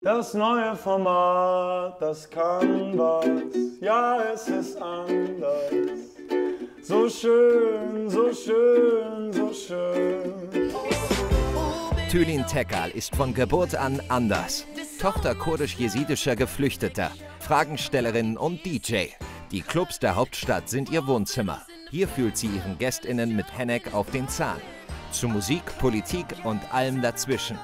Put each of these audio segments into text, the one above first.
Das neue Format, das kann was, ja, es ist anders. So schön, so schön, so schön. Tülin Tekal ist von Geburt an anders. Tochter kurdisch-jesidischer Geflüchteter, Fragenstellerin und DJ. Die Clubs der Hauptstadt sind ihr Wohnzimmer. Hier fühlt sie ihren GästInnen mit Hennek auf den Zahn. Zu Musik, Politik und allem dazwischen.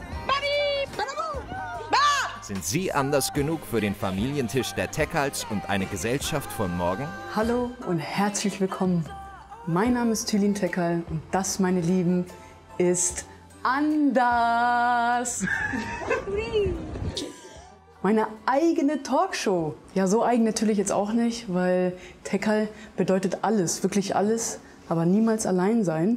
Sind Sie anders genug für den Familientisch der Tekals und eine Gesellschaft von morgen? Hallo und herzlich willkommen. Mein Name ist Tülin Tekal und das, meine Lieben, ist anders. Meine eigene Talkshow. Ja, so eigen natürlich jetzt auch nicht, weil Tekal bedeutet alles, wirklich alles, aber niemals allein sein.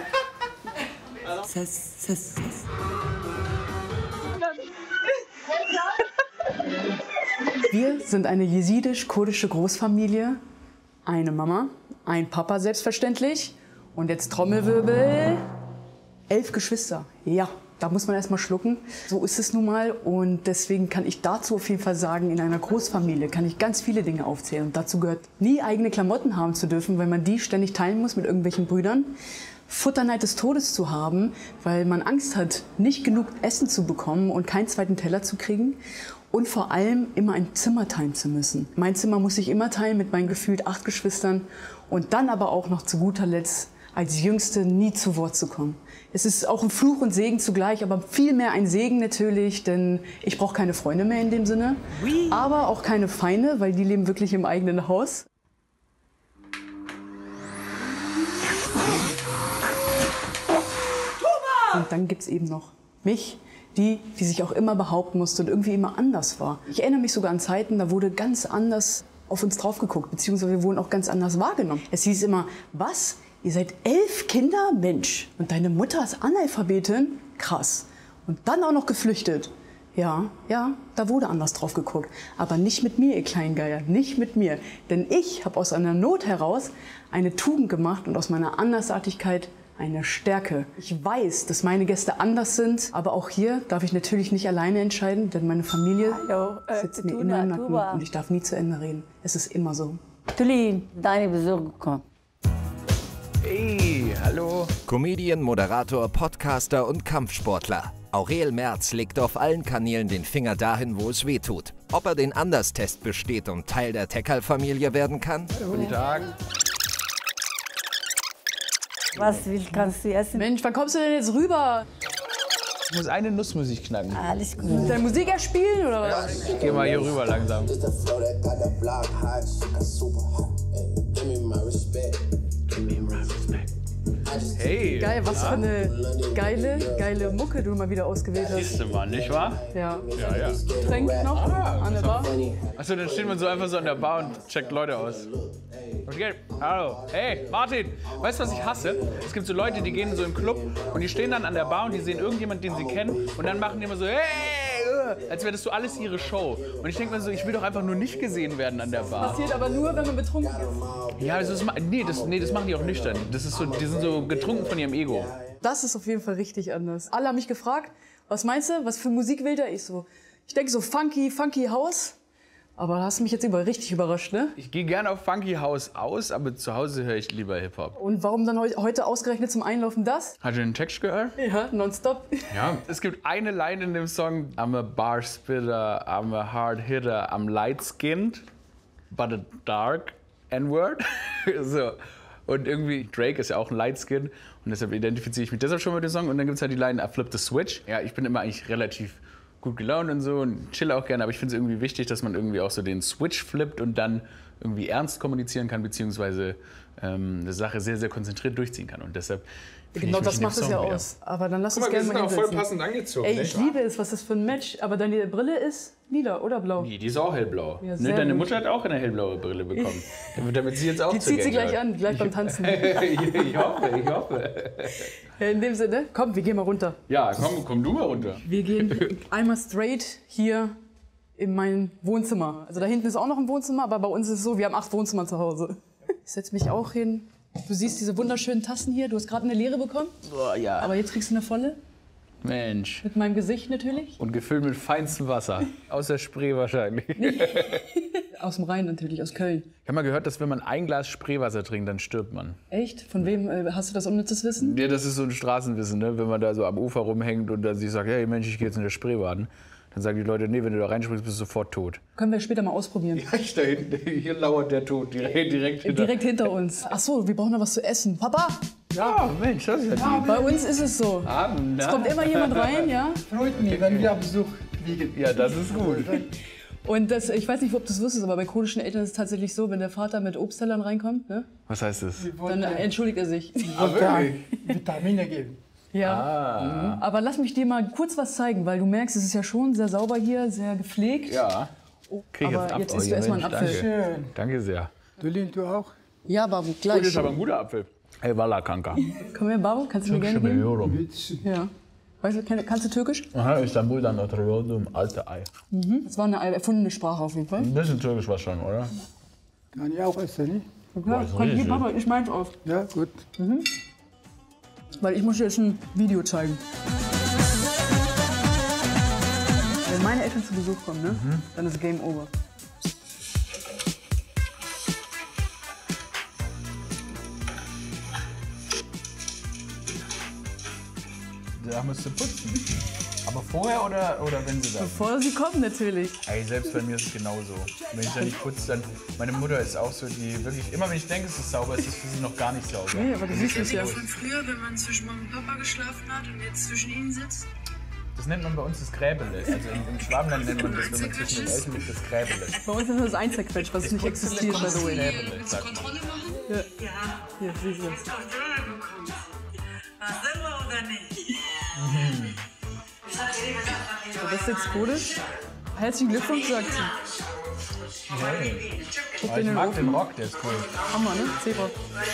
Wir sind eine jesidisch-kurdische Großfamilie, eine Mama, ein Papa selbstverständlich und jetzt Trommelwirbel, 11 Geschwister. Ja, da muss man erst mal schlucken. So ist es nun mal und deswegen kann ich dazu auf jeden Fall sagen, in einer Großfamilie kann ich ganz viele Dinge aufzählen. Und dazu gehört, nie eigene Klamotten haben zu dürfen, weil man die ständig teilen muss mit irgendwelchen Brüdern. Futterneid des Todes zu haben, weil man Angst hat, nicht genug Essen zu bekommen und keinen zweiten Teller zu kriegen. Und vor allem immer ein Zimmer teilen zu müssen. Mein Zimmer muss ich immer teilen mit meinen gefühlt 8 Geschwistern und dann aber auch noch zu guter Letzt als Jüngste nie zu Wort zu kommen. Es ist auch ein Fluch und Segen zugleich, aber viel mehr ein Segen natürlich, denn ich brauche keine Freunde mehr in dem Sinne, aber auch keine Feinde, weil die leben wirklich im eigenen Haus. Und dann gibt es eben noch mich, die sich auch immer behaupten musste und irgendwie immer anders war. Ich erinnere mich sogar an Zeiten, da wurde ganz anders auf uns drauf geguckt, beziehungsweise wir wurden auch ganz anders wahrgenommen. Es hieß immer, was? Ihr seid 11 Kinder? Mensch. Und deine Mutter ist Analphabetin? Krass. Und dann auch noch geflüchtet. Ja, da wurde anders drauf geguckt. Aber nicht mit mir, ihr Kleingeier, nicht mit mir. Denn ich habe aus einer Not heraus eine Tugend gemacht und aus meiner Andersartigkeit eine Stärke. Ich weiß, dass meine Gäste anders sind, aber auch hier darf ich natürlich nicht alleine entscheiden, denn meine Familie sitzt mir immer im Nacken und ich darf nie zu Ende reden. Es ist immer so. Tülin, deine Besuch gekommen. Hey, hallo. Comedian, Moderator, Podcaster und Kampfsportler. Aurel Merz legt auf allen Kanälen den Finger dahin, wo es weh tut. Ob er den Anders-Test besteht und Teil der Tekal-Familie werden kann? Guten Tag. Was kannst du essen? Mensch, wann kommst du denn jetzt rüber? Ich muss eine Nuss muss ich knacken. Alles gut. Deine Musik erspielen oder was? Ich geh mal hier rüber langsam. Hey. Geil, was für eine geile Mucke du mal wieder ausgewählt hast. Siehste mal, nicht wahr? Ja. Ja. Getränk noch an der Bar. Achso, dann steht man so einfach so an der Bar und checkt Leute aus. Okay, hallo. Hey, Martin, weißt du, was ich hasse? Es gibt so Leute, die gehen so im Club und die stehen dann an der Bar und die sehen irgendjemanden, den sie kennen und dann machen die immer so, hey, als wäre das so alles ihre Show. Und ich denke mir so, ich will doch einfach nur nicht gesehen werden an der Bar. Passiert aber nur, wenn man betrunken ist. Ja, das machen die auch nüchtern. Das ist so, die sind so getrunken von ihrem Ego. Das ist auf jeden Fall richtig anders. Alle haben mich gefragt, was meinst du, was für Musik will der? Ich denke so funky House. Aber da hast du mich jetzt richtig überrascht, ne? Ich gehe gerne auf Funky House aus, aber zu Hause höre ich lieber Hip-Hop. Und warum dann heute ausgerechnet zum Einlaufen das? Hast du den Text gehört? Ja, nonstop. Ja. Es gibt eine Line in dem Song, I'm a bar spitter, I'm a hard hitter, I'm light-skinned, but a dark N-word. So. Und irgendwie, Drake ist ja auch ein Lightskin und deshalb identifiziere ich mich deshalb schon mit dem Song. Und dann gibt es halt die Line, I flip the switch. Ja, ich bin immer eigentlich relativ gut gelaunt und so und chill auch gerne, aber ich finde es irgendwie wichtig, dass man irgendwie auch so den Switch flippt und dann irgendwie ernst kommunizieren kann, beziehungsweise eine Sache sehr, sehr konzentriert durchziehen kann. Und deshalb genau das macht es ja aus. Aber dann lass uns gerne mal hinsetzen. Wir sind auch voll passend angezogen. Ey, ich liebe es, was das für ein Match. Aber deine Brille ist lila oder blau? Nee, die ist auch hellblau. Ja, ne, deine Mutter hat auch eine hellblaue Brille bekommen. Damit sie jetzt auch die zieht sie gleich an, gleich beim Tanzen. Ich hoffe. In dem Sinne, komm, wir gehen mal runter. Ja, komm du mal runter. Wir gehen einmal straight hier in mein Wohnzimmer. Also da hinten ist auch noch ein Wohnzimmer, aber bei uns ist es so, wir haben 8 Wohnzimmer zu Hause. Ich setze mich auch hin. Du siehst diese wunderschönen Tassen hier. Du hast gerade eine leere bekommen. Oh, ja. Aber jetzt kriegst du eine volle. Mensch. Mit meinem Gesicht natürlich. Und gefüllt mit feinstem Wasser. Aus der Spree wahrscheinlich. Aus dem Rhein natürlich, aus Köln. Ich habe mal gehört, dass wenn man ein Glas Spreewasser trinkt, dann stirbt man. Echt? Von wem hast du das unnützes Wissen? Ja, das ist so ein Straßenwissen, ne? Wenn man da so am Ufer rumhängt und dann sich sagt, hey Mensch, ich gehe jetzt in der Spree baden. Dann sagen die Leute, nee, wenn du da reinspringst, bist du sofort tot. Können wir später mal ausprobieren. Ja, da hinten, hier lauert der Tod direkt hinter. Direkt hinter uns. Ach so, wir brauchen noch was zu essen. Papa? Ja, Mensch, das ist ja Bei uns ist es so. Es kommt immer jemand rein, ja? Freut mich, wenn wir am Besuch liegen. Ja, das ist gut. Und das, ich weiß nicht, ob du es wusstest, aber bei kurdischen Eltern ist es tatsächlich so, wenn der Vater mit Obsttellern reinkommt, ne, Was heißt das? dann entschuldigt er sich. Vitamine geben. Ja. Aber lass mich dir mal kurz was zeigen, weil du merkst, es ist ja schon sehr sauber hier, sehr gepflegt. Ja. Krieg Aber einen jetzt Apfel. isst du erstmal einen Apfel. Danke. Schön. Danke sehr. Dolin, du auch? Ja, Babu, Gut, gleich. ist aber ein guter Apfel. Hey, Walla Kanka. Komm her, Babu, kannst du mir gerne geben? Mit Ja. Weißt du, kannst du Türkisch? Aha, Istanbul, dann Otriodum, alte Ei. Das war eine erfundene Sprache auf jeden Fall. Ein bisschen Türkisch war schon, oder? kann ich auch essen, nicht? Ja, ist kann richtig hier, Papa, ich meins auf. Ja, gut. Weil ich muss dir jetzt ein Video zeigen. Wenn meine Eltern zu Besuch kommen, ne, dann ist Game Over. Da musst du putzen. Aber vorher oder wenn sie da? Bevor sie kommen, natürlich. Ey, selbst bei mir ist es genauso. Wenn ich da nicht putze, dann... Meine Mutter ist auch so, die wirklich... Immer wenn ich denke, es ist sauber, ist es für sie noch gar nicht sauber. Nee, aber du siehst es ja. Von früher, wenn man zwischen Mama und Papa geschlafen hat und jetzt zwischen ihnen sitzt. Das nennt man bei uns das Gräbele. Also im Schwabenland nennt man das, wenn man zwischen den Eltern liegt, das Gräbele. Bei uns ist das Einzerquetsch, was nicht existiert, by the way. Gräbele, sagt man. Kontrolle machen? Ja. Hier, siehst du das. Auf Döner bekommt. Was selber oder nicht? Ich sag dir, So, das ist jetzt kurdisch. Herzlichen Glückwunsch, sagt sie. Hey. Guck Aber in ich den mag Ofen. den Rock, der ist cool. Hammer, ne? Zebra.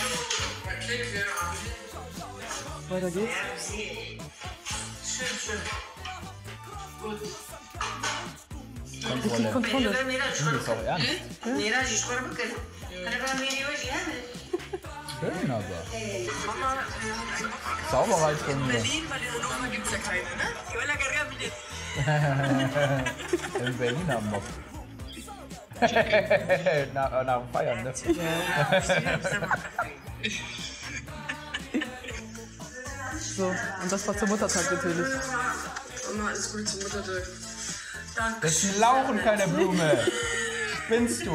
Weiter geht's. Kontrolle. Kontrolle. Das ist auch ernst. Schön aber. Sauberer als bei mir. Berlin, bei dieser Nummer gibt's ja keine, ne? Im Berliner Mob. nach dem Feiern, ne? So, und das war zum Muttertag natürlich. Mama, alles gut zum Muttertag. Das ist ein Lauch und keine Blume. Spinnst du?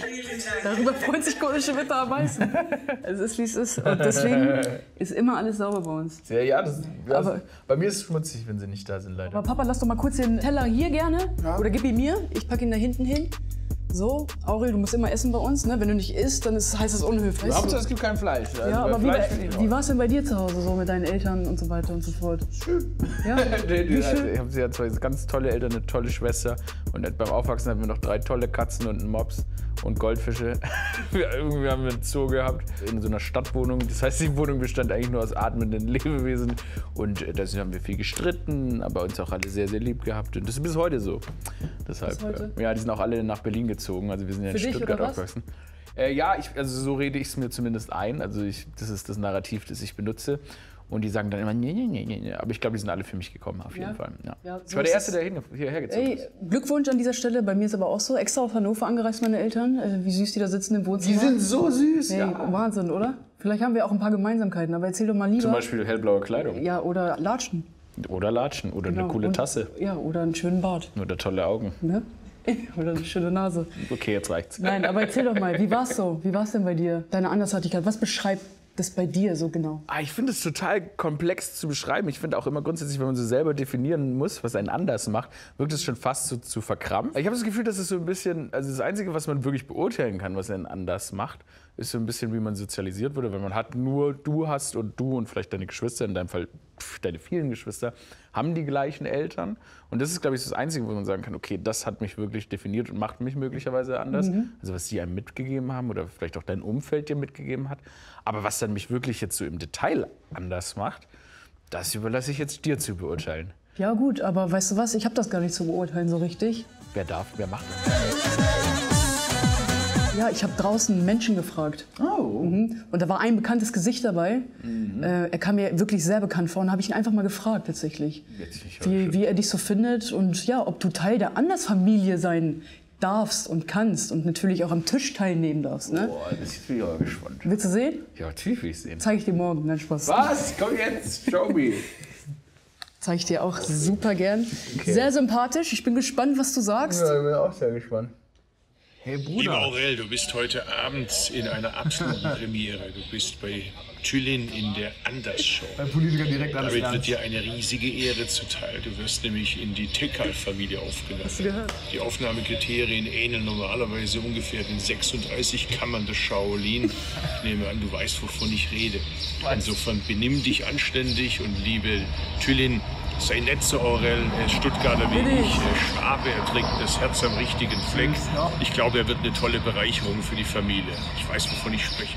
Darüber freut sich kurdische Mütter am meisten. Es ist, wie es ist. Und deswegen ist immer alles sauber bei uns. Ja, Aber- bei mir ist es schmutzig, wenn sie nicht da sind, leider. Aber Papa, lass doch mal kurz den Teller hier gerne. Ja. Oder gib ihn mir. Ich packe ihn da hinten hin. So, Aurel, du musst immer essen bei uns. Ne? Wenn du nicht isst, dann heißt es unhöflich. Hauptsache, es gibt kein Fleisch. Also Ja, bei aber Fleisch finde ich wie war es denn bei dir zu Hause, so mit deinen Eltern und so weiter und so fort? Schön. Ja? Wie schön? Ich habe sie ja zwei ganz tolle Eltern, eine tolle Schwester. Und beim Aufwachsen hatten wir noch 3 tolle Katzen und einen Mops und Goldfische. Irgendwie haben wir einen Zoo gehabt in so einer Stadtwohnung. Das heißt, die Wohnung bestand eigentlich nur aus atmenden Lebewesen. Und da haben wir viel gestritten, aber uns auch alle sehr, sehr lieb gehabt. Und das ist bis heute so. Deshalb, Bis heute? Ja, die sind auch alle nach Berlin gezogen. Also wir sind ja in Für dich, Stuttgart oder was? aufgewachsen. Ja, also so rede ich es mir zumindest ein. Also das ist das Narrativ, das ich benutze. Und die sagen dann immer, nee. Aber ich glaube, die sind alle für mich gekommen, auf jeden Ja. Fall. Ja. Ja, so ich war der ist Erste, der hierher gezogen Ey, ist. Glückwunsch an dieser Stelle. Bei mir ist aber auch so. Extra aus Hannover angereist, meine Eltern. Wie süß die da sitzen im Wohnzimmer. Die sind so süß. Hey, Ja. Wahnsinn, oder? Vielleicht haben wir auch ein paar Gemeinsamkeiten, aber erzähl doch mal lieber. Zum Beispiel hellblaue Kleidung. Ja, oder Latschen. Oder Latschen. Oder Genau. eine coole Und- Tasse. Ja, oder einen schönen Bart. Oder tolle Augen. Ne? Oder eine schöne Nase. Okay, jetzt reicht's. Nein, aber erzähl doch mal, wie war's so? Wie war's denn bei dir? Deine Andersartigkeit, was beschreibt das bei dir so genau? Ich finde es total komplex zu beschreiben. Ich finde auch immer grundsätzlich, wenn man so selber definieren muss, was einen anders macht, wirkt es schon fast so zu verkrampft. Ich habe das Gefühl, dass es so ein bisschen, also das Einzige, was man wirklich beurteilen kann, was einen anders macht, ist so ein bisschen, wie man sozialisiert wurde. Wenn man hat nur, du hast und du und vielleicht deine Geschwister, in deinem Fall deine vielen Geschwister, haben die gleichen Eltern. Und das ist, glaube ich, das Einzige, wo man sagen kann, okay, das hat mich wirklich definiert und macht mich möglicherweise anders. Also was die einem mitgegeben haben oder vielleicht auch dein Umfeld dir mitgegeben hat. Aber was dann mich wirklich jetzt so im Detail anders macht, das überlasse ich jetzt dir zu beurteilen. Ja gut, aber weißt du was, ich habe das gar nicht zu beurteilen so richtig. Wer darf, wer macht das? Ja, ich habe draußen Menschen gefragt. Oh. Und da war ein bekanntes Gesicht dabei. Er kam mir wirklich sehr bekannt vor und habe ich ihn einfach mal gefragt tatsächlich, wie er dich so findet und ja, ob du Teil der Andersfamilie sein darfst und kannst und natürlich auch am Tisch teilnehmen darfst. Ne? Boah, das bin ich aber gespannt. Willst du sehen? Ja, natürlich will ich sehen. Zeige ich dir morgen. Nein, Spaß. Was? Komm jetzt, show me. Zeige ich dir auch super gern. Sehr sympathisch. Ich bin gespannt, was du sagst. Ja, ich bin auch sehr gespannt. Hey Lieber Bruder. Aurel, du bist heute Abend in einer absoluten Premiere. Du bist bei Tülin in der Anders-Show. Bei Politikern direkt alles Damit lernen. wird dir eine riesige Ehre zuteil. Du wirst nämlich in die Tekal-Familie aufgenommen. Hast du gehört? Die Aufnahmekriterien ähneln normalerweise ungefähr den 36 Kammern des Shaolin. Ich nehme an, du weißt, wovon ich rede. Insofern benimm dich anständig und liebe Tülin, sei nett zu Aurel. Er ist Stuttgarter wie ich, er ist Schwabe, er trägt das Herz am richtigen Fleck. Ich glaube, er wird eine tolle Bereicherung für die Familie. Ich weiß, wovon ich spreche.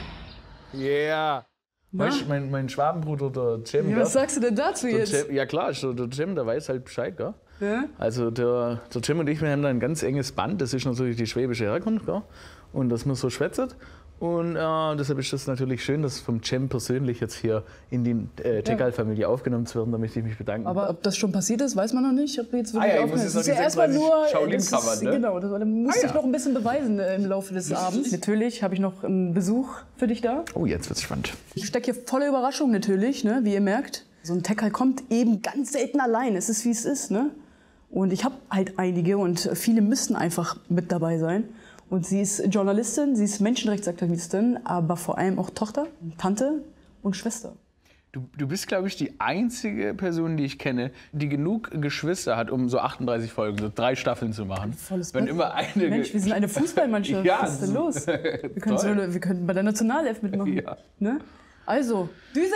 Yeah. Weißt du, mein Schwabenbruder, der Cem, Ja, was sagst du denn dazu der jetzt? Cem, ja klar, der Cem, der weiß halt Bescheid, gell? Ja? Also der Cem und ich, wir haben da ein ganz enges Band, das ist natürlich die schwäbische Herkunft, gell? Und dass man so schwätzert. Und deshalb ist das natürlich schön, dass vom Cem persönlich jetzt hier in die Tekal-Familie aufgenommen zu werden. Da möchte ich mich bedanken. Aber ob das schon passiert ist, weiß man noch nicht. Ob jetzt wirklich ja, ich muss jetzt das ist noch ja die erstmal 36 nur Shaolin-Covern, ne? Genau, das muss ich noch ein bisschen beweisen im Laufe des Abends. Natürlich habe ich noch einen Besuch für dich da. Oh, jetzt wird's spannend. Ich stecke hier voller Überraschung natürlich, ne, wie ihr merkt. So ein Tekal kommt eben ganz selten allein. Es ist, wie es ist. Ne? Und ich habe halt einige und viele müssen einfach mit dabei sein. Und sie ist Journalistin, sie ist Menschenrechtsaktivistin, aber vor allem auch Tochter, Tante und Schwester. Du bist, glaube ich, die einzige Person, die ich kenne, die genug Geschwister hat, um so 38 Folgen, so 3 Staffeln zu machen. Volles Wenn Bett. immer eine Mensch, wir sind eine Fußballmannschaft. Ja, Was ist denn los? Wir könnten bei der Nationalelf mitmachen. Ja. Ne? Also, Düsen!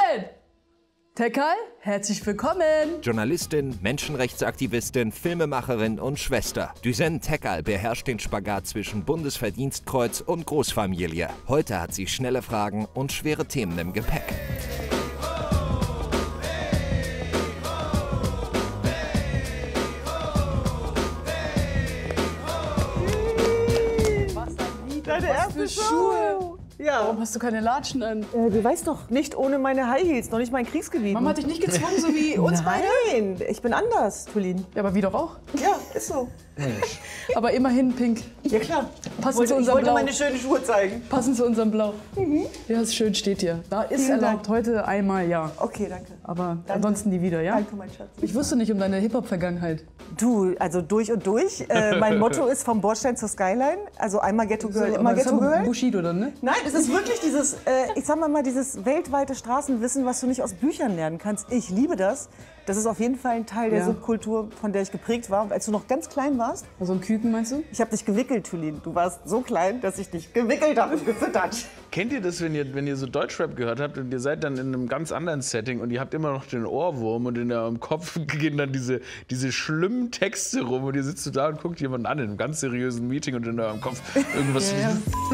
Tekal, herzlich willkommen! Journalistin, Menschenrechtsaktivistin, Filmemacherin und Schwester. Düsen Tekal beherrscht den Spagat zwischen Bundesverdienstkreuz und Großfamilie. Heute hat sie schnelle Fragen und schwere Themen im Gepäck. Deine erste Schuhe! Ja. Warum hast du keine Latschen an? Du weißt doch, nicht ohne meine High Heels, noch nicht mein Kriegsgebiet. Mama hat dich nicht gezwungen, so wie uns beide? Nein, ich bin anders, Tulin. Ja, aber wie doch auch. Ja, ist so. Aber immerhin pink. Ja, klar. Passend zu Ich unserem wollte Blau. meine schönen Schuhe zeigen. Passend zu unserem Blau. Ja, ist schön, steht hier. Da ist Vielen erlaubt. Heute einmal, ja. Okay, danke. Aber ansonsten nie wieder, ja? Danke, mein Schatz. Ich wusste nicht um deine Hip-Hop-Vergangenheit. Du, also durch und durch. Mein Motto ist vom Bordstein zur Skyline. Also einmal Ghetto Girl, immer Aber das Ghetto ist aber Girl. Bushido dann, ne? Nein, es ist wirklich dieses, ich sag mal, dieses weltweite Straßenwissen, was du nicht aus Büchern lernen kannst. Ich liebe das. Das ist auf jeden Fall ein Teil der Ja. Subkultur, von der ich geprägt war. Als du noch ganz klein warst, Also ein Küken, meinst du? ich habe dich gewickelt, Tulin. Du warst so klein, dass ich dich gewickelt habe und gefüttert. Kennt ihr das, wenn ihr so Deutschrap gehört habt und ihr seid dann in einem ganz anderen Setting und ihr habt immer noch den Ohrwurm und in eurem Kopf gehen dann diese schlimmen Texte rum und ihr sitzt so da und guckt jemanden an in einem ganz seriösen Meeting und in eurem Kopf irgendwas. Ja.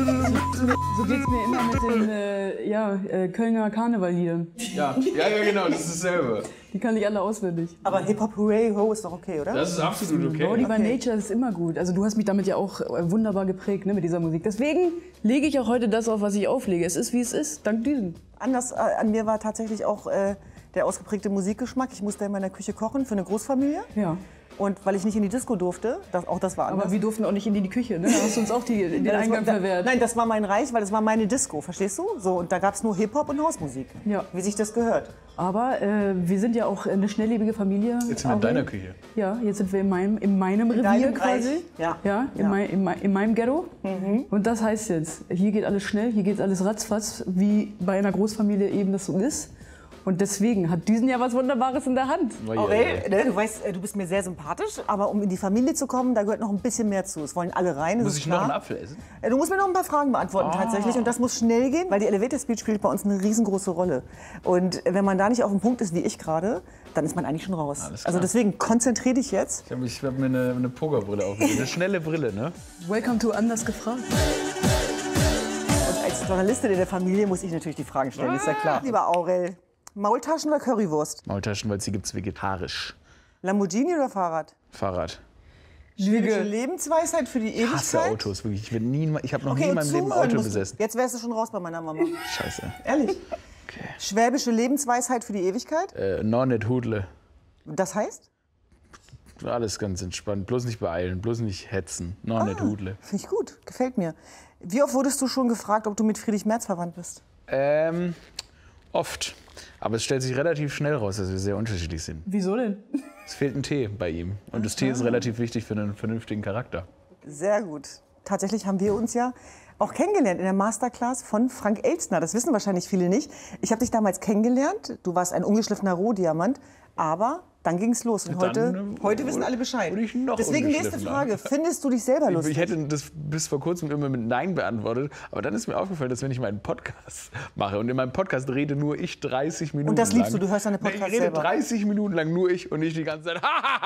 So geht's mir immer mit den Kölner Karnevalliedern. Ja, genau, das ist dasselbe. Die kann ich alle auswendig. Aber Hip-Hop Hooray Ho ist doch okay, oder? Das ist absolut Body okay. by Nature ist immer gut. Also du hast mich damit ja auch wunderbar geprägt, ne, mit dieser Musik. Deswegen lege ich auch heute das auf, was ich auflege. Es ist, wie es ist, dank Düsen. Anders an mir war tatsächlich auch der ausgeprägte Musikgeschmack. Ich musste in meiner Küche kochen für eine Großfamilie. Ja. Und weil ich nicht in die Disco durfte, auch das war anders. Aber wir durften auch nicht in die Küche, ne? Da hast du uns auch den Ja, das Eingang war- verwehrt. Nein, das war mein Reich, weil das war meine Disco, verstehst du? So, und da gab es nur Hip-Hop und Hausmusik, Ja. wie sich das gehört. Aber wir sind ja auch eine schnelllebige Familie. Jetzt sind wir in deiner Küche. Ja, jetzt sind wir in meinem Revier deinem quasi. Reich. Ja. In meinem Ghetto. Und das heißt jetzt, hier geht alles schnell, hier geht alles ratzfatz, wie bei einer Großfamilie eben das so ist. Und deswegen hat Düsen ja was Wunderbares in der Hand. Aurel, ne, du weißt, du bist mir sehr sympathisch, aber um in die Familie zu kommen, da gehört noch ein bisschen mehr zu. Es wollen alle rein, das Muss ist ich klar. noch einen Apfel essen? Du musst mir noch ein paar Fragen beantworten tatsächlich und das muss schnell gehen, weil die Elevator Speech spielt bei uns eine riesengroße Rolle. Und wenn man da nicht auf dem Punkt ist wie ich gerade, dann ist man eigentlich schon raus. Alles klar. Also deswegen konzentrier dich jetzt. Ich hab mir eine Pokerbrille aufgelegt, eine schnelle Brille, ne? Welcome to Anders gefragt. Und als Journalistin in der Familie muss ich natürlich die Fragen stellen, ist ja klar. Lieber Aurel, Maultaschen oder Currywurst? Maultaschen, weil sie gibt's vegetarisch. Lamborghini oder Fahrrad? Fahrrad. Schwäbische Lebensweisheit für die Ich hasse Ewigkeit? Autos, wirklich. Ich habe noch nie Okay, in meinem Leben ein zuhören Auto musst du. besessen. Jetzt wärst du schon raus bei meiner Mama. Scheiße. Ehrlich. Schwäbische Lebensweisheit für die Ewigkeit? Noch nicht hudle. Das heißt? Alles ganz entspannt. Bloß nicht beeilen, bloß nicht hetzen. Noch nicht hudle. Finde ich gut, gefällt mir. Wie oft wurdest du schon gefragt, ob du mit Friedrich Merz verwandt bist? Oft. Aber es stellt sich relativ schnell raus, dass wir sehr unterschiedlich sind. Wieso denn? Es fehlt ein T bei ihm. Und das T ist relativ wichtig für einen vernünftigen Charakter. Sehr gut. Tatsächlich haben wir uns ja auch kennengelernt in der Masterclass von Frank Elstner. Das wissen wahrscheinlich viele nicht. Ich habe dich damals kennengelernt. Du warst ein ungeschliffener Rohdiamant. Aber dann ging es los. Und heute wissen alle Bescheid. wurde ich noch Deswegen nächste ungeschliffener. Frage. Findest du dich selber lustig? Ich hätte das bis vor kurzem immer mit Nein beantwortet. Aber dann ist mir aufgefallen, dass wenn ich meinen Podcast mache und in meinem Podcast rede nur ich 30 Minuten lang. Und das liebst du, du hörst deine Podcasts Ich rede selber. 30 Minuten lang nur ich und nicht die ganze Zeit.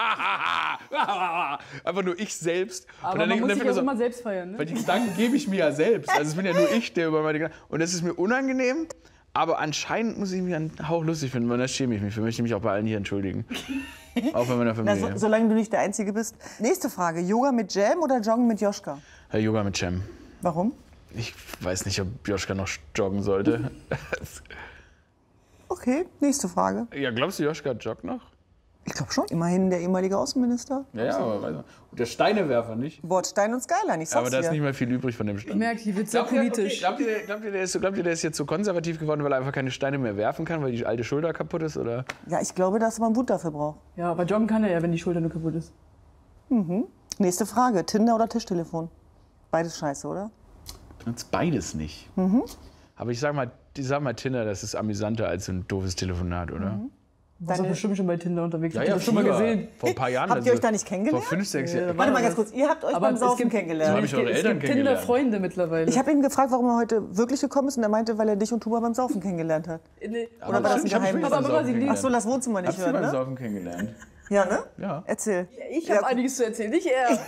Einfach nur ich selbst. Aber und dann man muss denk- sich dann auch so, immer selbst feiern, ne? weil die Gedanken gebe ich mir ja selbst. Also es bin ja nur ich, der über meine Gedanken. Und das ist mir unangenehm. Aber anscheinend muss ich mich einen Hauch lustig finden, weil das schäme ich mich. Ich möchte mich auch bei allen hier entschuldigen. Auch bei meiner Na, Familie. solange du nicht der Einzige bist. Nächste Frage. Yoga mit Jam oder Joggen mit Joschka? Yoga mit Cem. Warum? Ich weiß nicht, ob Joschka noch joggen sollte. Okay, nächste Frage. Ja, glaubst du, Joschka joggt noch? Ich glaube schon. Immerhin der ehemalige Außenminister. Ja, aber weiß nicht. Und der Steinewerfer nicht. Wortstein und Skyline, ich sag's Aber da ist dir. nicht mehr viel übrig von dem Stein. Merkt, hier wird sehr politisch. Glaubt ihr, der ist jetzt so konservativ geworden, weil er einfach keine Steine mehr werfen kann, weil die alte Schulter kaputt ist? Oder? Ja, ich glaube, dass man Wut dafür braucht. Ja, aber joggen kann er ja, wenn die Schulter nur kaputt ist. Nächste Frage. Tinder oder Tischtelefon? Beides scheiße, oder? Benutzt beides nicht. Aber ich sag mal Tinder, das ist amüsanter als so ein doofes Telefonat, oder? Du warst doch bestimmt schon bei Tinder unterwegs. Ja, Habt ihr ja, das schon mal früher. gesehen? Vor ein paar Jahren. Habt ihr euch da nicht kennengelernt? Vor 5, 6 Jahren. Warte mal ganz kurz. Ihr habt euch beim Saufen kennengelernt. So hab ich eure Es Eltern gibt kennengelernt. Tinder-Freunde mittlerweile. Ich habe ihn gefragt, warum er heute wirklich gekommen ist. Und er meinte, weil er dich und Tuba beim Saufen kennengelernt hat. Nee. Oder war das ein Geheimnis? Aber Mama, sie lieben. Ach so, lass Wohnzimmer nicht Habt ihr hören, beim ne? Saufen kennengelernt? Ja, ne? Ja. Erzähl. Ich habe einiges zu erzählen, nicht er.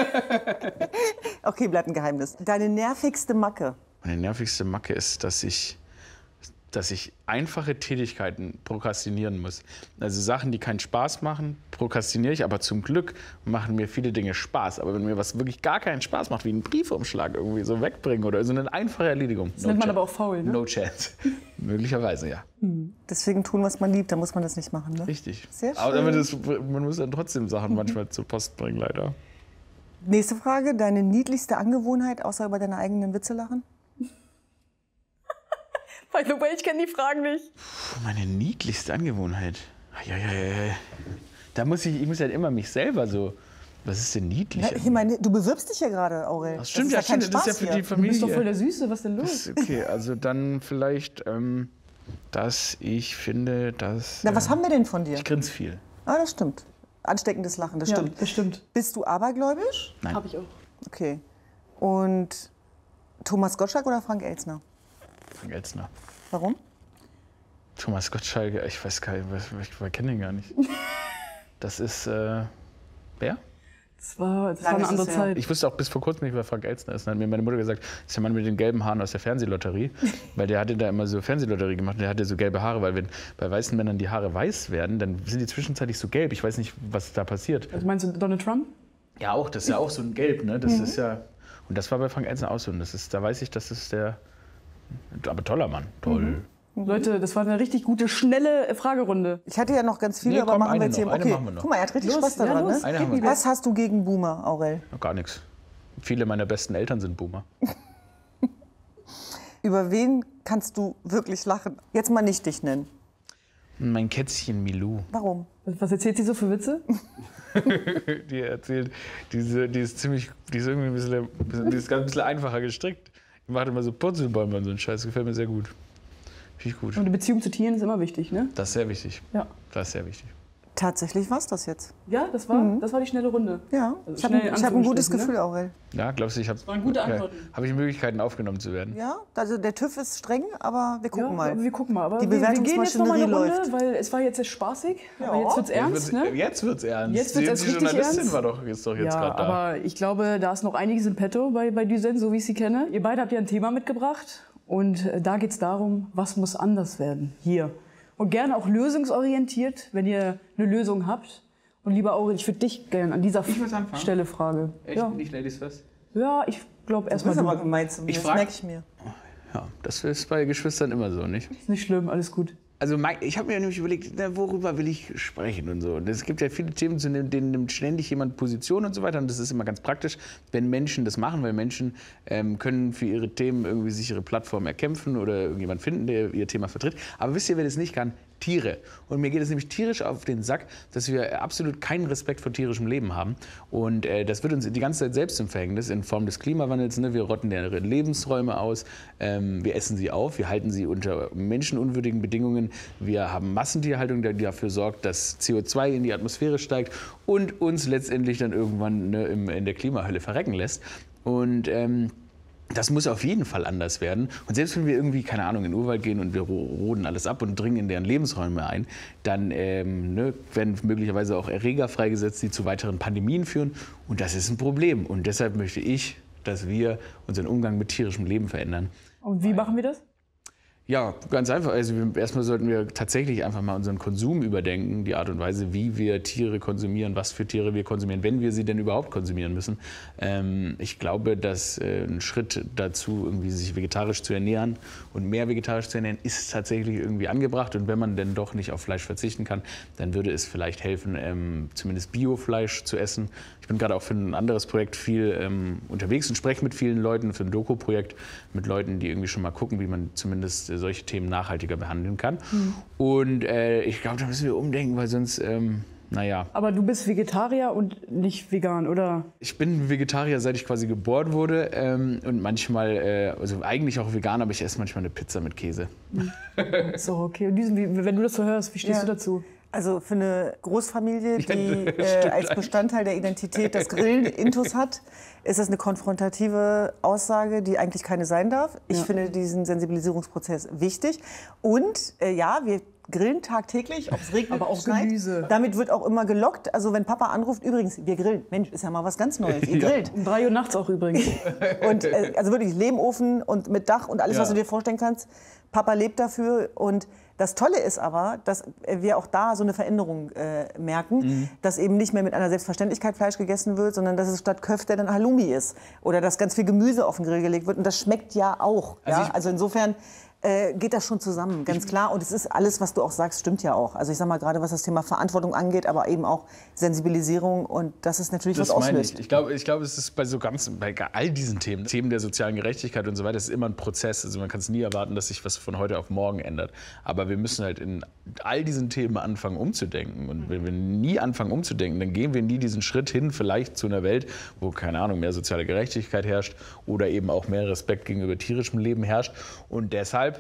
Okay, bleibt ein Geheimnis. Deine nervigste Macke. Meine nervigste Macke ist, dass ich einfache Tätigkeiten prokrastinieren muss. Also Sachen, die keinen Spaß machen, prokrastiniere ich, aber zum Glück machen mir viele Dinge Spaß. Aber wenn mir was wirklich gar keinen Spaß macht, wie einen Briefumschlag irgendwie so wegbringen oder so eine einfache Erledigung. Das nennt man aber auch faul, ne? No chance. Möglicherweise, ja. Deswegen tun, was man liebt, da muss man das nicht machen, ne? Richtig. Sehr schön. Aber man muss dann trotzdem Sachen manchmal zur Post bringen, leider. Nächste Frage. Deine niedlichste Angewohnheit, außer über deine eigenen Witze lachen? By the way, ich kenne die Fragen nicht. Meine niedlichste Angewohnheit. Ja. Da muss ich muss halt immer mich selber so. Was ist denn niedlich? Ja, ich meine, du bewirbst dich ja gerade, Aurel. Das stimmt, das ja, ist stimmt. Das ist ja für die Du Familie. bist doch voll der Süße, was denn los? Okay, also dann vielleicht, dass ich finde, dass. Na, was haben wir denn von dir? Ich grinse viel. Ah, das stimmt. Ansteckendes Lachen, das Ja, stimmt. das stimmt. Bist du abergläubisch? Nein. Hab ich auch. Okay. Und Thomas Gottschalk oder Frank Elstner? Frank Elstner. Warum? Thomas Gottschalk, ich weiß gar nicht, ich kenne den gar nicht. Das ist, wer? Das war Lange eine ist andere es her. Zeit. Ich wusste auch bis vor kurzem nicht, wer Frank Elstner ist. Dann hat mir meine Mutter gesagt, das ist der Mann mit den gelben Haaren aus der Fernsehlotterie. Weil der hatte da immer so Fernsehlotterie gemacht und der hatte so gelbe Haare. Weil wenn bei weißen Männern die Haare weiß werden, dann sind die zwischenzeitlich so gelb. Ich weiß nicht, was da passiert. Also meinst du Donald Trump? Ja, auch. Das ist ja auch so ein Gelb, ne? Das ist ja. Und das war bei Frank Elstner auch so. Und da weiß ich, das ist der. Aber toller Mann. Toll. Leute, das war eine richtig gute, schnelle Fragerunde. Ich hatte ja noch ganz viele, Nee, aber komm, machen wir eine jetzt hier. noch, eine Okay, machen wir noch. guck mal, er hat richtig Los, Spaß daran, ja, los. ne? Eine haben wir Was hast du gegen Boomer, Aurel? Gar nichts. Viele meiner besten Eltern sind Boomer. Über wen kannst du wirklich lachen? Jetzt mal nicht dich nennen. Mein Kätzchen Milou. Warum? Was erzählt sie so für Witze? Die erzählt, die ist irgendwie ein bisschen, die ist ganz ein bisschen einfacher gestrickt. Die macht immer so Purzelbäume und so einen Scheiß. Das gefällt mir sehr gut. Finde ich gut. Und eine Beziehung zu Tieren ist immer wichtig, ne? Das ist sehr wichtig. Ja. Das ist sehr wichtig. Tatsächlich war's das jetzt. Ja, das war die schnelle Runde. Ja, Also ich habe schnell hab ein gutes Anführungsstrichen, Gefühl, Aurel. Ja, glaubst du, ich habe waren gute Antworten. Habe ich Möglichkeiten aufgenommen zu werden? Ja, also der TÜV ist streng, aber wir gucken Ja, mal. aber wir gucken mal. Aber Die wir gehen jetzt noch mal eine Bewertungsmaschinerie Runde, läuft. weil es war jetzt sehr spaßig. Ja. Aber jetzt wird's ernst, ne? Jetzt wird's ernst. Jetzt wird's erst die richtig Journalistin ernst. ist doch jetzt Ja, gerade da. aber ich glaube, da ist noch einiges in petto bei Düsen, so wie ich sie kenne. Ihr beide habt ja ein Thema mitgebracht und da geht es darum, was muss anders werden hier. Und gerne auch lösungsorientiert, wenn ihr eine Lösung habt. Und lieber Aurel, ich würde dich gerne an dieser Ich muss anfangen. Stelle fragen. Echt? Ja, Nicht Ladies first? ja ich glaube Das erstmal ist aber du. gemein zu mir, Ich das frag- merke ich mir. Ja, das ist bei Geschwistern immer so, nicht? Ist nicht schlimm, alles gut. Also ich habe mir nämlich überlegt, na, worüber will ich sprechen und so. Und es gibt ja viele Themen, zu denen nimmt ständig jemand Position und so weiter. Und das ist immer ganz praktisch, wenn Menschen das machen, weil Menschen können für ihre Themen irgendwie sich ihre Plattform erkämpfen oder irgendjemand finden, der ihr Thema vertritt. Aber wisst ihr, wer das nicht kann? Tiere. Und mir geht es nämlich tierisch auf den Sack, dass wir absolut keinen Respekt vor tierischem Leben haben. Und das wird uns die ganze Zeit selbst zum Verhängnis in Form des Klimawandels. Ne? Wir rotten deren Lebensräume aus, wir essen sie auf, wir halten sie unter menschenunwürdigen Bedingungen. Wir haben Massentierhaltung, die dafür sorgt, dass CO2 in die Atmosphäre steigt und uns letztendlich dann irgendwann in der Klimahölle verrecken lässt. Und das muss auf jeden Fall anders werden. Und selbst wenn wir irgendwie, keine Ahnung, in den Urwald gehen und wir roden alles ab und dringen in deren Lebensräume ein, dann werden möglicherweise auch Erreger freigesetzt, die zu weiteren Pandemien führen. Und das ist ein Problem. Und deshalb möchte ich, dass wir unseren Umgang mit tierischem Leben verändern. Und wie machen wir das? Ja, ganz einfach. Also erstmal sollten wir tatsächlich einfach mal unseren Konsum überdenken, die Art und Weise, wie wir Tiere konsumieren, was für Tiere wir konsumieren, wenn wir sie denn überhaupt konsumieren müssen. Ich glaube, dass ein Schritt dazu, irgendwie sich vegetarisch zu ernähren und mehr vegetarisch zu ernähren, ist tatsächlich irgendwie angebracht. Und wenn man denn doch nicht auf Fleisch verzichten kann, dann würde es vielleicht helfen, zumindest Biofleisch zu essen. Ich bin gerade auch für ein anderes Projekt viel unterwegs und spreche mit vielen Leuten, für ein Doku-Projekt mit Leuten, die irgendwie schon mal gucken, wie man zumindest solche Themen nachhaltiger behandeln kann. Und ich glaube, da müssen wir umdenken, weil sonst, naja. Aber du bist Vegetarier und nicht vegan, oder? Ich bin Vegetarier, seit ich quasi geboren wurde und manchmal, also eigentlich auch vegan, aber ich esse manchmal eine Pizza mit Käse. So, okay. Und wenn du das so hörst, wie stehst du dazu? Also für eine Großfamilie, die als Bestandteil der Identität das Grillen intus hat, ist das eine konfrontative Aussage, die eigentlich keine sein darf. Ich finde diesen Sensibilisierungsprozess wichtig. Und ja, wir grillen tagtäglich, ob es regnet, aber auch schneit. Gemüse. Damit wird auch immer gelockt. Also wenn Papa anruft, übrigens, wir grillen. Mensch, ist ja mal was ganz Neues. Ihr grillt. Um 3 Uhr nachts auch übrigens. Und also wirklich Lehmofen und mit Dach und alles, was du dir vorstellen kannst. Papa lebt dafür. Und das Tolle ist aber, dass wir auch da so eine Veränderung merken, dass eben nicht mehr mit einer Selbstverständlichkeit Fleisch gegessen wird, sondern dass es statt Köfte dann Halloumi ist. Oder dass ganz viel Gemüse auf den Grill gelegt wird. Und das schmeckt ja auch. Also insofern geht das schon zusammen, ganz klar. Und es ist alles, was du auch sagst, stimmt ja auch. Also ich sag mal, gerade was das Thema Verantwortung angeht, aber eben auch Sensibilisierung. Und das ist natürlich was auslöst. Ich glaube, es ist bei all diesen Themen der sozialen Gerechtigkeit und so weiter, es ist immer ein Prozess. Also man kann es nie erwarten, dass sich was von heute auf morgen ändert. Aber wir müssen halt in all diesen Themen anfangen umzudenken. Und wenn wir nie anfangen umzudenken, dann gehen wir nie diesen Schritt hin, vielleicht zu einer Welt, wo, keine Ahnung, mehr soziale Gerechtigkeit herrscht oder eben auch mehr Respekt gegenüber tierischem Leben herrscht. Und deshalb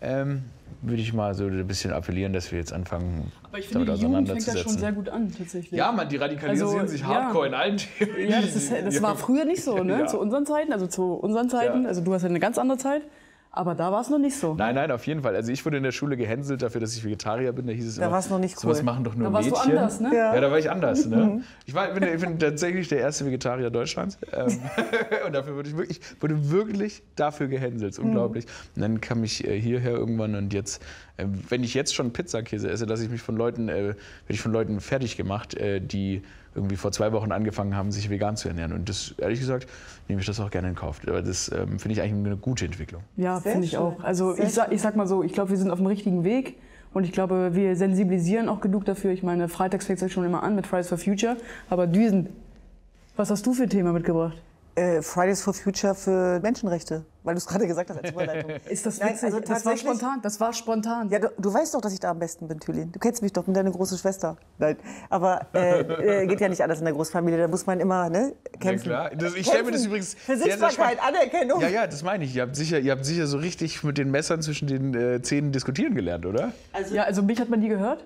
würde ich mal so ein bisschen appellieren, dass wir jetzt anfangen, Aber ich damit finde, die Jugend fängt auseinanderzusetzen. das schon sehr gut an, tatsächlich. Ja, man, die radikalisieren sich hardcore in allen Themen. Ja, das war früher nicht so, ne? Ja. Zu unseren Zeiten, Ja. also du hast ja eine ganz andere Zeit, aber da war es noch nicht so. Nein, auf jeden Fall. Also ich wurde in der Schule gehänselt dafür, dass ich Vegetarier bin. Da hieß es Da immer, war's noch nicht sowas cool. machen doch nur Da warst Mädchen. du anders, ne? Ja, da war ich anders. Ne? Ich bin tatsächlich der erste Vegetarier Deutschlands. Und dafür wurde wurde wirklich dafür gehänselt. Das ist unglaublich. Und dann kam ich hierher irgendwann und jetzt, wenn ich jetzt schon Pizzakäse esse, werde ich von Leuten fertig gemacht, die irgendwie vor 2 Wochen angefangen haben, sich vegan zu ernähren. Und das, ehrlich gesagt, nehme ich das auch gerne in Kauf. Aber das finde ich eigentlich eine gute Entwicklung. Ja, Sehr finde ich schön. auch. Also Sehr ich sag mal so, ich glaube, wir sind auf dem richtigen Weg. Und ich glaube, wir sensibilisieren auch genug dafür. Ich meine, freitags fängt es schon immer an mit Fridays for Future. Aber Düsen, was hast du für ein Thema mitgebracht? Fridays for Future für Menschenrechte, weil du es gerade gesagt hast als Überleitung. Ist das Nein, witzig? also das war tatsächlich- spontan. Das war spontan. Ja, du weißt doch, dass ich da am besten bin, Thülin. Du kennst mich doch, bin deine große Schwester. Nein, aber geht ja nicht alles in der Großfamilie, da muss man immer kämpfen. Ja, klar. Ich stelle mir das übrigens Für sehr, sehr Sichtbarkeit, spannend. Anerkennung. Ja, das meine ich. Ihr habt sicher so richtig mit den Messern zwischen den Zähnen diskutieren gelernt, oder? Also mich hat man nie gehört.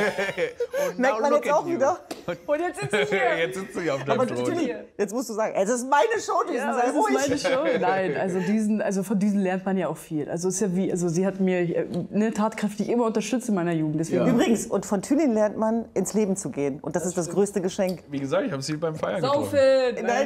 Merkt man jetzt auch wieder. Und jetzt sitze ich hier. Jetzt sitzt du hier auf deinem Aber Thron. Thülin, jetzt musst du sagen, es ist meine Show, Düsen, Ja, sei das ruhig. ist meine Show. Nein, also von Düsen lernt man ja auch viel. Also es ist ja wie, also sie hat mir tatkräftig immer unterstützt in meiner Jugend. Deswegen Übrigens, und von Thülin lernt man, ins Leben zu gehen. Und das ist das größte Geschenk. Wie gesagt, ich habe sie beim Feiern getroffen. Saufen! Nein,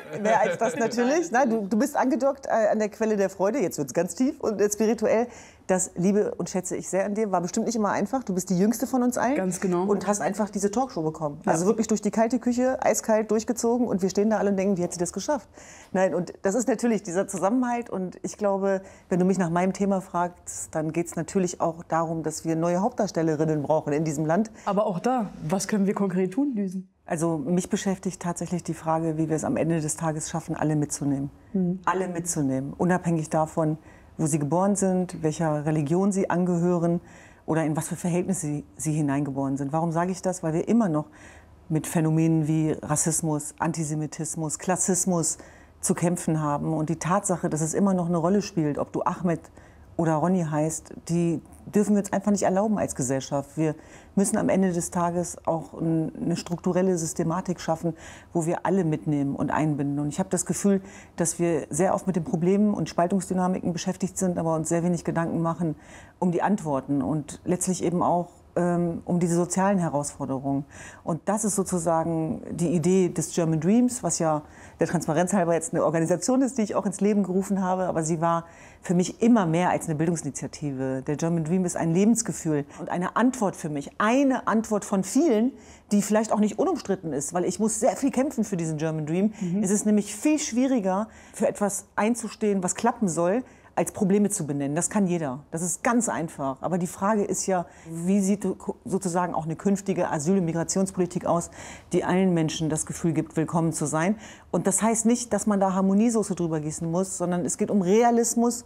Mehr als das natürlich. Nein, du bist angedockt an der Quelle der Freude. Jetzt wird es ganz tief und spirituell. Das liebe und schätze ich sehr an dir. War bestimmt nicht immer einfach. Du bist die Jüngste von uns allen. Ganz genau. Und hast einfach diese Talkshow bekommen. Also wirklich durch die kalte Küche, eiskalt durchgezogen. Und wir stehen da alle und denken, wie hat sie das geschafft? Nein, und das ist natürlich dieser Zusammenhalt. Und ich glaube, wenn du mich nach meinem Thema fragst, dann geht es natürlich auch darum, dass wir neue Hauptdarstellerinnen brauchen in diesem Land. Aber auch da, was können wir konkret tun, Düsen? Also mich beschäftigt tatsächlich die Frage, wie wir es am Ende des Tages schaffen, alle mitzunehmen. Alle mitzunehmen, unabhängig davon, wo sie geboren sind, welcher Religion sie angehören oder in was für Verhältnisse sie hineingeboren sind. Warum sage ich das? Weil wir immer noch mit Phänomenen wie Rassismus, Antisemitismus, Klassismus zu kämpfen haben. Und die Tatsache, dass es immer noch eine Rolle spielt, ob du Ahmed oder Ronny heißt, die dürfen wir uns einfach nicht erlauben als Gesellschaft. Wir müssen am Ende des Tages auch eine strukturelle Systematik schaffen, wo wir alle mitnehmen und einbinden. Und ich habe das Gefühl, dass wir sehr oft mit den Problemen und Spaltungsdynamiken beschäftigt sind, aber uns sehr wenig Gedanken machen um die Antworten und letztlich eben auch um diese sozialen Herausforderungen. Und das ist sozusagen die Idee des German Dreams, was ja der Transparenz halber jetzt eine Organisation ist, die ich auch ins Leben gerufen habe. Aber sie war für mich immer mehr als eine Bildungsinitiative. Der German Dream ist ein Lebensgefühl und eine Antwort für mich. Eine Antwort von vielen, die vielleicht auch nicht unumstritten ist, weil ich muss sehr viel kämpfen für diesen German Dream. Es ist nämlich viel schwieriger, für etwas einzustehen, was klappen soll, als Probleme zu benennen. Das kann jeder. Das ist ganz einfach. Aber die Frage ist ja, wie sieht sozusagen auch eine künftige Asyl- und Migrationspolitik aus, die allen Menschen das Gefühl gibt, willkommen zu sein. Und das heißt nicht, dass man da Harmoniesoße drüber gießen muss, sondern es geht um Realismus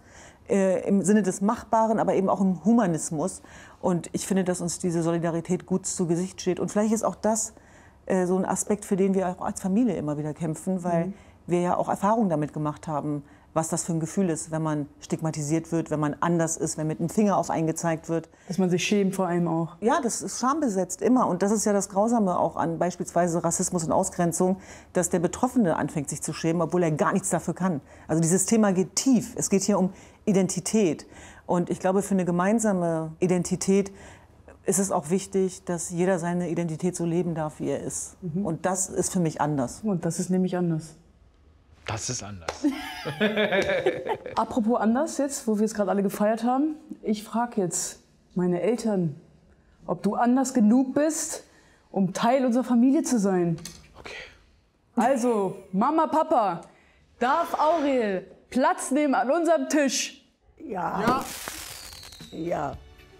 im Sinne des Machbaren, aber eben auch um Humanismus. Und ich finde, dass uns diese Solidarität gut zu Gesicht steht. Und vielleicht ist auch das so ein Aspekt, für den wir auch als Familie immer wieder kämpfen, weil wir ja auch Erfahrungen damit gemacht haben, was das für ein Gefühl ist, wenn man stigmatisiert wird, wenn man anders ist, wenn mit dem Finger auf einen gezeigt wird. Dass man sich schämt vor allem auch. Ja, das ist schambesetzt immer. Und das ist ja das Grausame auch an beispielsweise Rassismus und Ausgrenzung, dass der Betroffene anfängt, sich zu schämen, obwohl er gar nichts dafür kann. Also dieses Thema geht tief. Es geht hier um Identität. Und ich glaube, für eine gemeinsame Identität ist es auch wichtig, dass jeder seine Identität so leben darf, wie er ist. Und das ist für mich anders. Und das ist nämlich anders. Das ist anders. Apropos anders jetzt, wo wir es gerade alle gefeiert haben. Ich frage jetzt meine Eltern, ob du anders genug bist, um Teil unserer Familie zu sein. Okay. Also, Mama, Papa, darf Aurel Platz nehmen an unserem Tisch? Ja. Ja.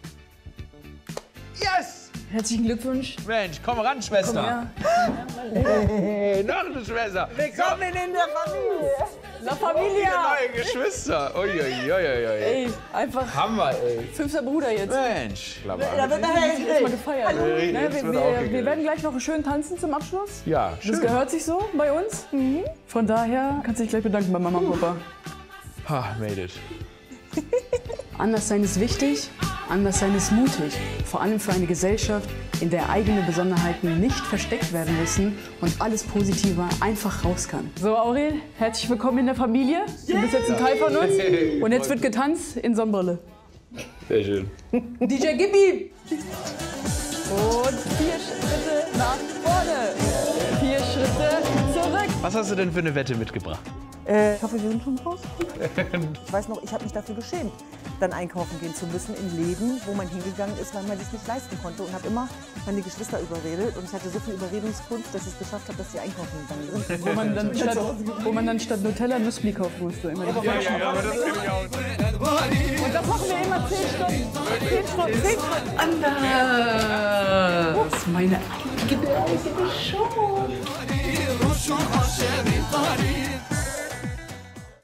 Yes! Herzlichen Glückwunsch. Mensch, komm ran, Schwester. Hey, noch eine Schwester. Willkommen in der Familie. La Familia. Neue Geschwister. Uiuiuiui. Ey, einfach Hammer, ey. 5. Bruder jetzt. Mensch. Da wird nachher Erstmal gefeiert. Ne, Jetzt wird auch wir werden gleich noch schön tanzen zum Abschluss. Ja, schön. Das gehört sich so bei uns. Von daher kannst du dich gleich bedanken bei Mama und Papa. Ha, made it. Anderssein ist wichtig, Anderssein ist mutig. Vor allem für eine Gesellschaft, in der eigene Besonderheiten nicht versteckt werden müssen und alles Positive einfach raus kann. So, Aurel, herzlich willkommen in der Familie. Du bist jetzt ein Teil von uns. Und jetzt wird getanzt in Sonnenbrille. Sehr schön. DJ Gibi! Und 4 Schritte nach vorne. 4 Schritte zurück. Was hast du denn für eine Wette mitgebracht? Ich hoffe, wir sind schon raus. Ich weiß noch, ich habe mich dafür geschämt, dann einkaufen gehen zu müssen in Läden, wo man hingegangen ist, weil man sich nicht leisten konnte. Und habe immer meine Geschwister überredet. Und ich hatte so viel Überredungskunst, dass ich es geschafft habe, dass sie einkaufen gegangen sind. Wo man dann statt Nutella Nussbli kaufen musste. Immer die Falschen. aber das kenne ich auch. Und das machen wir immer 10 Stunden. 10 Stunden. 10 Stunden. Anders. Meine eigene Show.